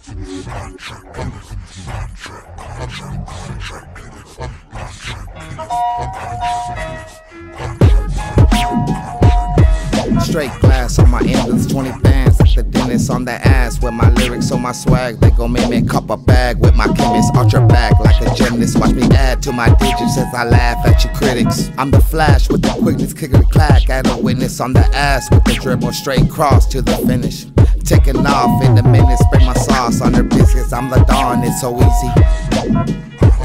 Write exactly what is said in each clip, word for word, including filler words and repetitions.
Straight glass on my endless twenty bands, like the dentist on the ass. With my lyrics on my swag, they gon' make me cup a bag. With my chemist, ultra back like a gymnast. Watch me add to my digits as I laugh at your critics. I'm the Flash with the quickness, kickery clack. Add a witness on the ass with the dribble, straight cross to the finish. Taking off in the minute, spray my sauce on their biscuits. I'm the Dawn, it's so easy.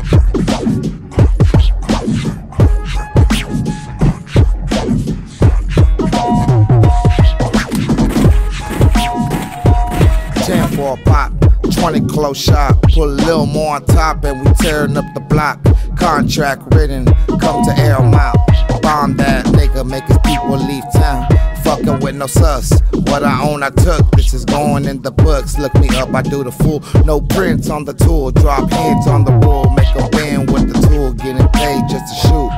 For a pop, twenty close shot, put a little more on top and we tearing up the block. Contract written, come to air 'em out. Bomb that nigga, make his people leave town. Fucking with no sus, what I own I took, this is going in the books. Look me up, I do the fool, no prints on the tool. Drop hints on the rule, make a win with the tool. Getting paid just to shoot.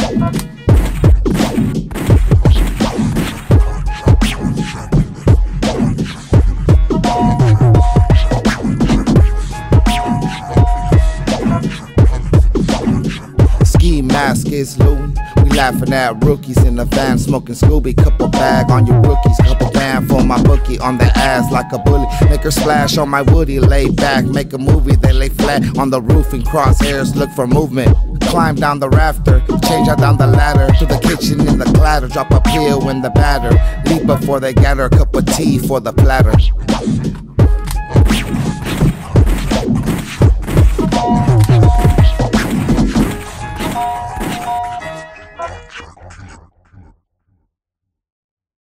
Mask is looting. We laughing at rookies in the van, smoking Scooby. Couple bag on your rookies, couple band for my bookie. On the ass like a bully, make her splash on my woody. Lay back, make a movie, they lay flat on the roof and crosshairs look for movement. Climb down the rafter, change out down the ladder to the kitchen in the clatter. Drop a pill in the batter, leap before they gather. A cup of tea for the platter.